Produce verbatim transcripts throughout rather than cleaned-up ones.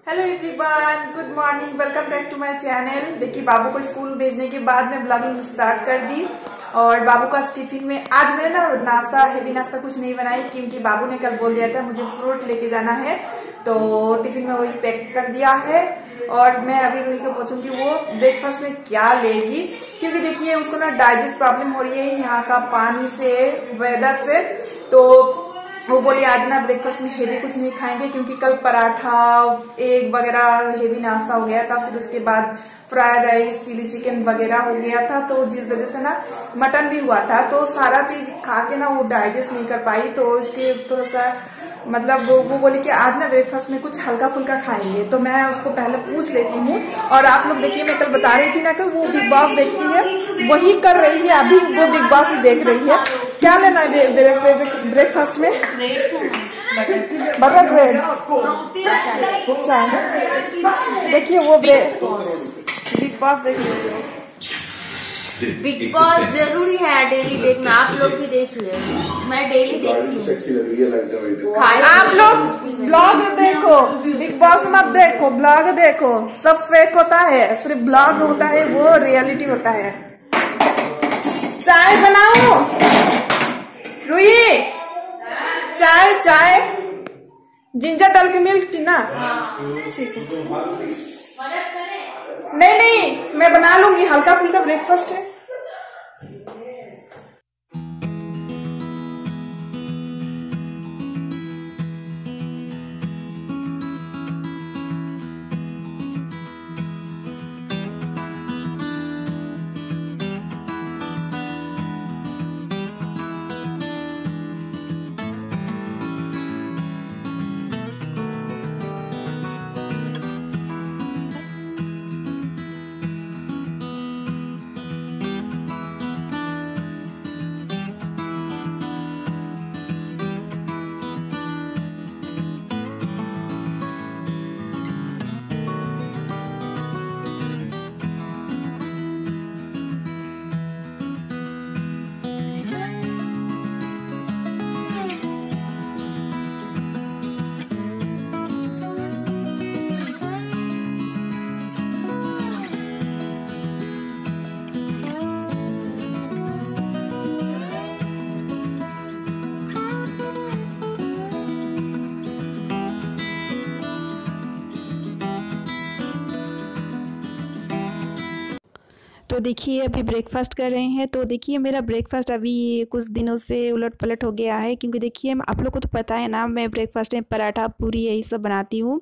Hello everyone, good morning, welcome back to my channel. देखिए बाबू को स्कूल भेजने के बाद मैं ब्लॉगिंग स्टार्ट कर दी और बाबू का टिफिन में आज मैंने ना नाश्ता हेवी नाश्ता कुछ नहीं बनाई क्योंकि बाबू ने कल बोल दिया था मुझे फ्रूट लेके जाना है, तो टिफिन में वही पैक कर दिया है। और मैं अभी रूही को पूछूंगी वो ब्रेकफास्ट में क्या लेगी, क्योंकि देखिए उसको ना डाइजेस्ट प्रॉब्लम हो रही है यहाँ का पानी से, वेदर से। तो वो बोली आज ना ब्रेकफास्ट में हेवी कुछ नहीं खाएंगे क्योंकि कल पराठा एग वगैरह हेवी नाश्ता हो गया था, फिर उसके बाद फ्राइड राइस चिली चिकन वगैरह हो गया था, तो जिस वजह से ना मटन भी हुआ था, तो सारा चीज खा के ना वो डाइजेस्ट नहीं कर पाई। तो इसके थोड़ा सा मतलब वो, वो बोली कि आज ना ब्रेकफास्ट में कुछ हल्का फुल्का खाएंगे, तो मैं उसको पहले पूछ लेती हूँ। और आप लोग देखिए मैं कल बता रही थी ना कि वो बिग बॉस देखती है, वही कर रही है, अभी वो बिग बॉस ही देख रही है। क्या लेना है ब्रेकफास्ट में? बटर ब्रेड, चाय। देखिए वो ब्रेड बिग बॉस देख रही है। बिग बॉस जरूरी है डेली देखना, आप लोग भी देख ले, मैं डेली देखती हूँ। आप लोग ब्लॉग देखो, बिग बॉस मत देखो, ब्लॉग देखो, सब फेक होता है, सिर्फ ब्लॉग होता है वो रियलिटी होता है। चाय बनाओ रूही, चाय चाय जिंजर डाल के मिल्क टी ना, ठीक है। नहीं नहीं मैं बना लूंगी, हल्का फुल्का ब्रेकफास्ट है। तो देखिए अभी ब्रेकफास्ट कर रहे हैं। तो देखिए मेरा ब्रेकफास्ट अभी कुछ दिनों से उलट पलट हो गया है, क्योंकि देखिए आप लोग को तो पता है ना मैं ब्रेकफास्ट में पराठा पूरी यही सब बनाती हूँ,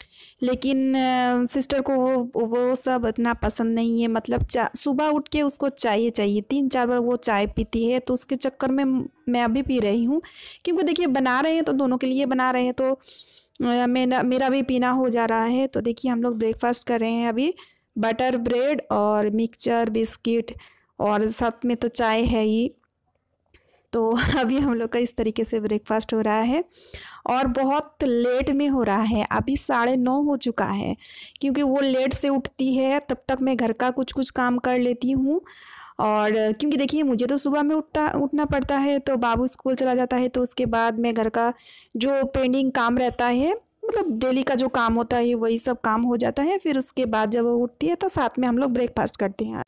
लेकिन सिस्टर को वो वो सब इतना पसंद नहीं है। मतलब चा सुबह उठ के उसको चाहिए चाहिए तीन चार बार वो चाय पीती है, तो उसके चक्कर में मैं अभी पी रही हूँ, क्योंकि देखिए बना रहे हैं तो दोनों के लिए बना रहे हैं, तो मेरा मेरा भी पीना हो जा रहा है। तो देखिए हम लोग ब्रेकफास्ट कर रहे हैं अभी, बटर ब्रेड और मिक्सचर बिस्किट और साथ में तो चाय है ही। तो अभी हम लोग का इस तरीके से ब्रेकफास्ट हो रहा है और बहुत लेट में हो रहा है, अभी साढ़े नौ हो चुका है, क्योंकि वो लेट से उठती है, तब तक मैं घर का कुछ कुछ काम कर लेती हूँ। और क्योंकि देखिए मुझे तो सुबह में उठता उठना पड़ता है, तो बाबू स्कूल चला जाता है, तो उसके बाद मैं घर का जो पेंडिंग काम रहता है, मतलब डेली का जो काम होता है वही सब काम हो जाता है। फिर उसके बाद जब वो उठती है तो साथ में हम लोग ब्रेकफास्ट करते हैं।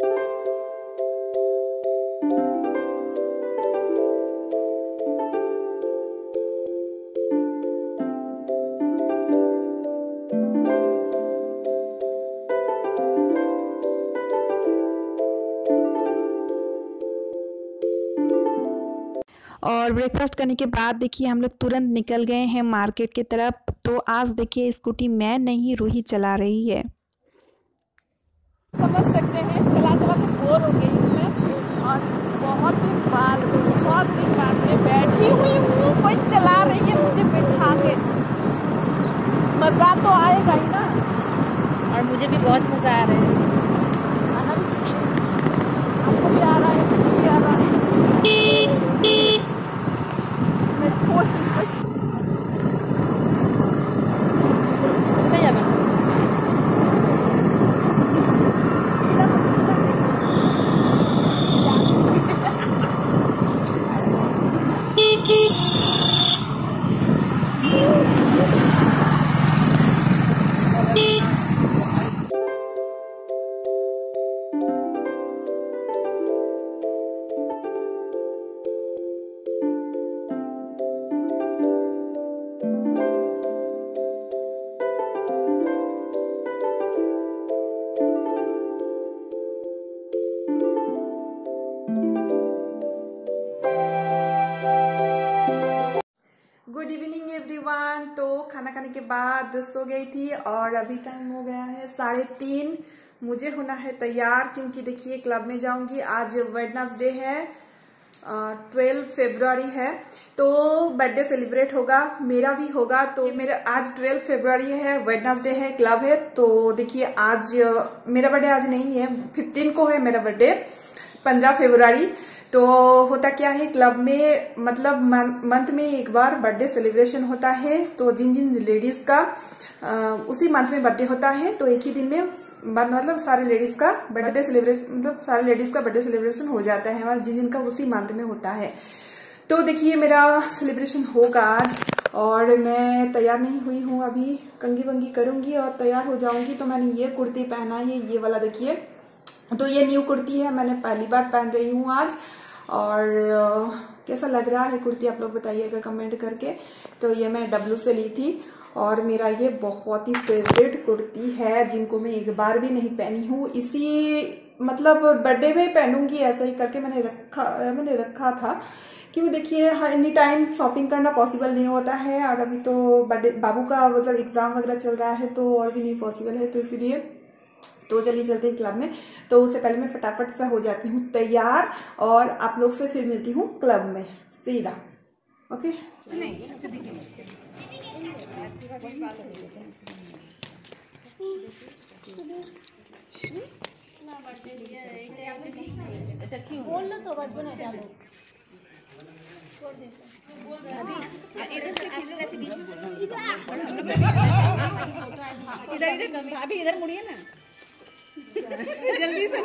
और ब्रेकफास्ट करने के बाद देखिए हम लोग तुरंत निकल गए हैं मार्केट की तरफ। तो आज देखिए स्कूटी मैं नहीं रूही चला रही है। समझ सकते हैं, चला चला तो बोर हो गई हूँ मैं, और बहुत दिन बाद बहुत दिन बाद में बैठी हुई हूँ, कोई चला रही है मुझे बैठा के, मज़ा तो आएगा ही ना। और मुझे भी बहुत मज़ा आ रहा है, खाना भी आपको भी आ रहा है, मुझे भी आ रहा है। मैं खोल गुड इवनिंग एवरीवन। तो खाना खाने के बाद सो गई थी और अभी टाइम हो गया है साढ़े तीन। मुझे होना है तैयार क्योंकि देखिए क्लब में जाऊंगी। आज वेडनेसडे है, ट्वेल्व फरवरी है, तो बर्थडे सेलिब्रेट होगा, मेरा भी होगा। तो मेरा आज ट्वेल्व फरवरी है, वेडनेसडे है, क्लब है। तो देखिए आज मेरा बर्थडे आज नहीं है, फिफ्टीन को है मेरा बर्थडे, पंद्रह फरवरी। तो होता क्या है क्लब में, मतलब मंथ में एक बार बर्थडे सेलिब्रेशन होता है। तो जिन जिन लेडीज का आ, उसी मंथ में बर्थडे होता है तो एक ही दिन में मतलब सारे लेडीज का बर्थडे सेलिब्रेशन मतलब सारे लेडीज का बर्थडे सेलिब्रेशन हो जाता है, और जिन जिन का उसी मंथ में होता है। तो देखिए मेरा सेलिब्रेशन होगा आज और मैं तैयार नहीं हुई हूँ अभी, कंगी वंगी करूंगी और तैयार हो जाऊंगी। तो मैंने ये कुर्ती पहना है, ये वाला देखिए, तो ये न्यू कुर्ती है, मैंने पहली बार पहन रही हूँ आज। और कैसा लग रहा है कुर्ती आप लोग बताइएगा कमेंट करके। तो ये मैं डब्लू से ली थी और मेरा ये बहुत ही फेवरेट कुर्ती है, जिनको मैं एक बार भी नहीं पहनी हूँ। इसी मतलब बर्थडे में पहनूंगी ऐसा ही करके मैंने रखा मैंने रखा था, क्योंकि देखिए हर एनी टाइम शॉपिंग करना पॉसिबल नहीं होता है। और अभी तो बर्थडे बाबू का मतलब एग्जाम वगैरह चल रहा है तो और भी नहीं पॉसिबल है, तो इसीलिए तो चलिए चलते हैं क्लब में। तो उससे पहले मैं फटाफट से हो जाती हूँ तैयार और आप लोग से फिर मिलती हूँ क्लब में सीधा। ओके बोल लो तो बात बना चालू इधर इधर भाभी इधर मुड़िए ना जल्दी से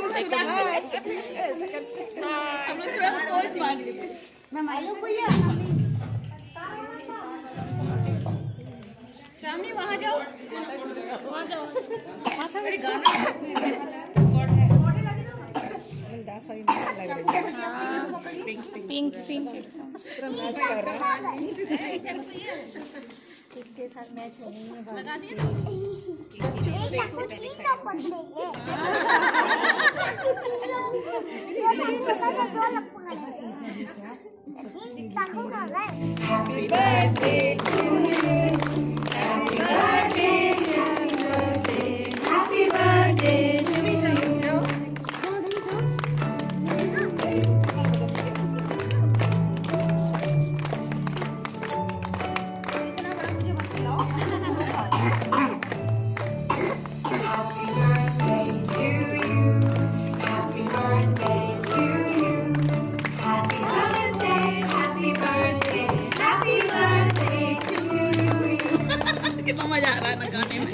हम लोग तुरंत पोज मार लिए। मैं मालूम भैया सामने वहाँ जाओ वहाँ जाओ मेरे गाना पिंक पिंक मैच कर रहा है के साथ मैच होने में लगा दिया happy birthday to you, happy birthday, happy birthday to you. कितना मजा आ रहा है ना गाने में।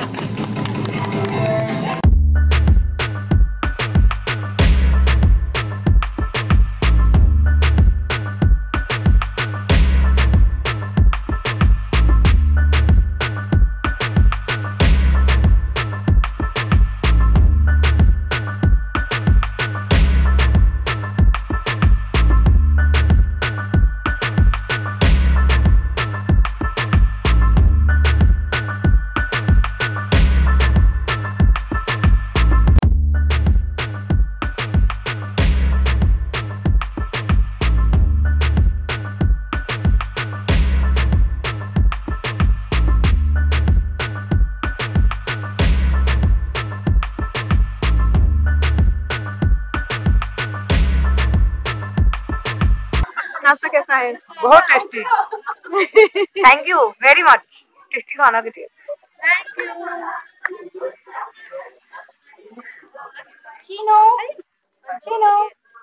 नाश्ता कैसा है? बहुत tasty. Thank you very much, tasty खाना के लिए थैंक यू। चीनो चीनो।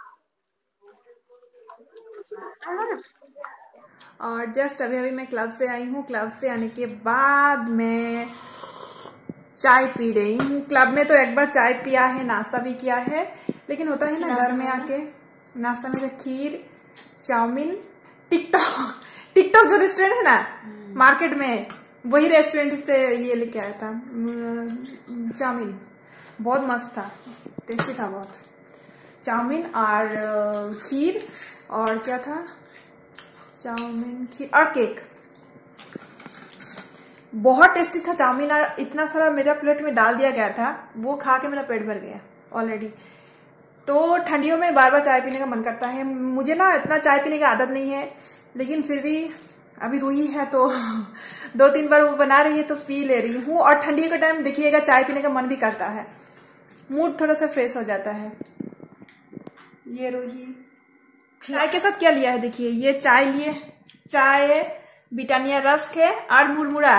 और जस्ट अभी अभी मैं क्लब से आई हूँ। क्लब से आने के बाद मैं चाय पी रही हूँ। क्लब में तो एक बार चाय पिया है, नाश्ता भी किया है, लेकिन होता है ना घर में आके नाश्ता में खीर, चाउमीन, टिकटॉक टिकटॉक जो रेस्टोरेंट है ना मार्केट में, वही रेस्टोरेंट से ये लेके आया था चाउमीन, बहुत मस्त था, टेस्टी था बहुत। चाउमीन और खीर और क्या था, चाउमीन खीर और केक, बहुत टेस्टी था चाउमीन। और इतना सारा मेरा प्लेट में डाल दिया गया था, वो खा के मेरा पेट भर गया ऑलरेडी। तो ठंडियों में बार बार चाय पीने का मन करता है। मुझे ना इतना चाय पीने की आदत नहीं है, लेकिन फिर भी अभी रूही है तो दो तीन बार वो बना रही है तो पी ले रही हूँ। और ठंडी के टाइम देखिएगा चाय पीने का मन भी करता है, मूड थोड़ा सा फ्रेश हो जाता है। ये रूही चाय के साथ क्या लिया है देखिए, ये चाय लिए, चाय ब्रिटानिया रस्क है और मुरमुरा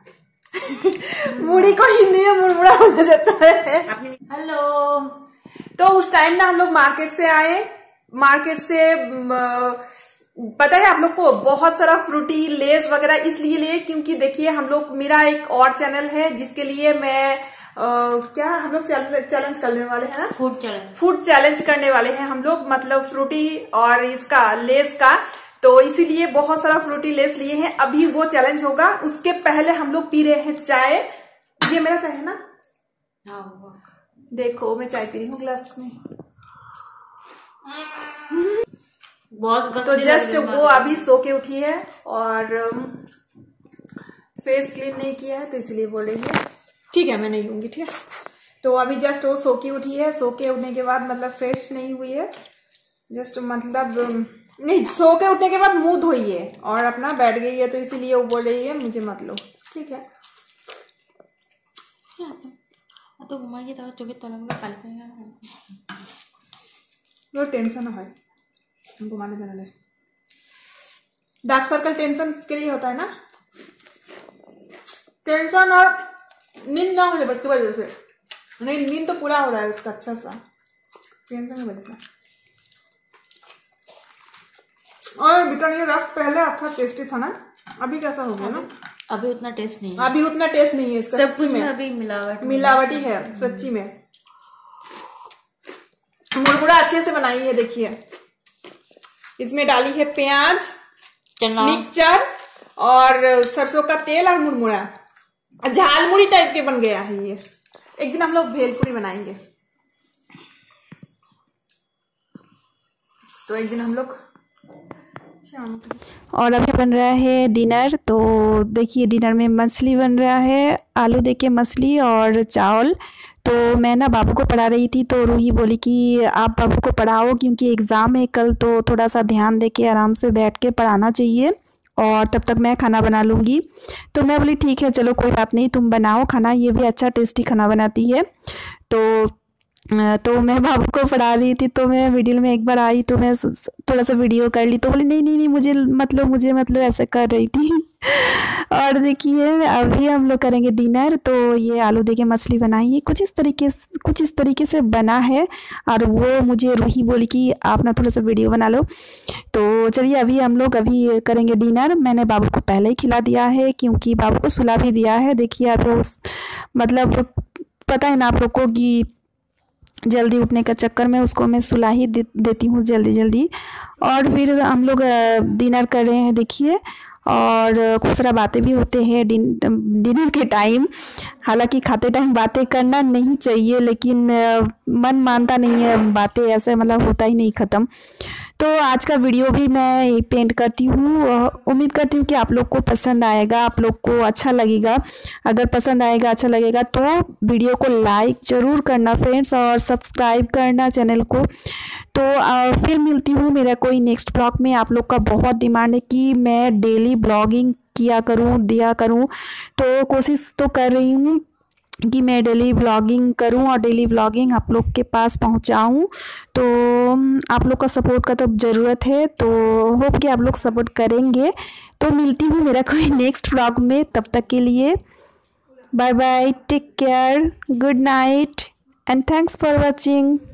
मुड़ी को हिंदी में मुरमुरा बोला जाता है। हेलो। तो उस टाइम ना हम लोग मार्केट से आए, मार्केट से पता है आप लोग को बहुत सारा फ्रूटी लेस वगैरह इसलिए लिए क्योंकि देखिए हम लोग, मेरा एक और चैनल है जिसके लिए मैं आ, क्या हम लोग चैलेंज करने वाले हैं ना, फूड चैलेंज, फूड चैलेंज करने वाले हैं हम लोग, मतलब फ्रूटी और इसका लेस का। तो इसीलिए बहुत सारा फ्रूटी लेस लिए हैं, अभी वो चैलेंज होगा। उसके पहले हम लोग पी रहे हैं चाय। ये मेरा चाय है ना, हाँ देखो मैं चाय पी रही हूँ ग्लास में। बहुत तो जस्ट वो अभी सो के उठी है और फेस क्लीन नहीं किया है तो इसलिए बोल रही है ठीक है मैं नहीं लूंगी, ठीक है। तो अभी जस्ट वो सो के उठी है, सो के उठने के बाद मतलब फ्रेश नहीं हुई है, जस्ट मतलब नहीं, सो के उठने के बाद मुंह धोई है और अपना बैठ गई है, तो इसीलिए वो बोल रही है मुझे मत लो, ठीक है। तो घुमाइए तो चुके तो लगता है वो टेंशन है घुमाने देने ले। डार्क सर्कल टेंशन के लिए होता है ना, टेंशन और नींद ना हो जाए बच्चे वजह से, नहीं नींद तो पूरा हो रहा है उसका अच्छा सा, टेंशन की वजह से। और ब्रिटानिया रस्क पहले अच्छा टेस्टी था ना, अभी कैसा हो गया ना, अभी उतना टेस्ट नहीं है, अभी उतना टेस्ट नहीं है इसका, सब कुछ में अभी मिलावट मिलावटी है सच्ची में। मुरमुरा अच्छे से बनाई है, देखिए इसमें डाली है प्याज, मिक्सचर और सरसों का तेल और मुरमुरा, झालमुड़ी टाइप के बन गया है ये। एक दिन हम लोग भेलपुरी बनाएंगे, तो एक दिन हम लोग। और अभी बन रहा है डिनर, तो देखिए डिनर में मछली बन रहा है, आलू देखिए मछली और चावल। तो मैं ना बाबू को पढ़ा रही थी, तो रूही बोली कि आप बाबू को पढ़ाओ क्योंकि एग्ज़ाम है कल, तो थोड़ा सा ध्यान दे के आराम से बैठ के पढ़ाना चाहिए और तब तक मैं खाना बना लूँगी। तो मैं बोली ठीक है चलो कोई बात नहीं, तुम बनाओ खाना, ये भी अच्छा टेस्टी खाना बनाती है। तो तो मैं बाबू को पढ़ा रही थी, तो मैं वीडियो में एक बार आई तो मैं थोड़ा सा वीडियो कर ली, तो बोली नहीं नहीं नहीं मुझे मतलब मुझे मतलब ऐसे कर रही थी। और देखिए अभी हम लोग करेंगे डिनर। तो ये आलू देखिए मछली बनाई है, कुछ इस तरीके से कुछ इस तरीके से बना है, और वो मुझे रूही बोली कि आप ना थोड़ा सा वीडियो बना लो। तो चलिए अभी हम लोग अभी करेंगे डिनर। मैंने बाबू को पहले ही खिला दिया है क्योंकि बाबू को सुला भी दिया है। देखिए अब उस मतलब पता है ना आप लोग को कि जल्दी उठने का चक्कर में उसको मैं सुला ही दे, देती हूँ जल्दी जल्दी। और फिर हम लोग डिनर कर रहे हैं देखिए, और खूब सारा बातें भी होते हैं डिन, डिनर के टाइम। हालांकि खाते टाइम बातें करना नहीं चाहिए, लेकिन मन मानता नहीं है, बातें ऐसे मतलब होता ही नहीं ख़त्म। तो आज का वीडियो भी मैं पेंट करती हूँ, उम्मीद करती हूँ कि आप लोग को पसंद आएगा, आप लोग को अच्छा लगेगा। अगर पसंद आएगा अच्छा लगेगा तो वीडियो को लाइक ज़रूर करना फ्रेंड्स, और सब्सक्राइब करना चैनल को। तो फिर मिलती हूँ मेरा कोई नेक्स्ट ब्लॉग में। आप लोग का बहुत डिमांड है कि मैं डेली ब्लॉगिंग किया करूँ दिया करूँ, तो कोशिश तो कर रही हूँ कि मैं डेली व्लॉगिंग करूं और डेली व्लॉगिंग आप लोग के पास पहुंचाऊं। तो आप लोग का सपोर्ट का तो ज़रूरत है, तो होप कि आप लोग सपोर्ट करेंगे। तो मिलती हूं मेरा कोई नेक्स्ट व्लॉग में, तब तक के लिए bye bye, take care, good night and thanks for watching.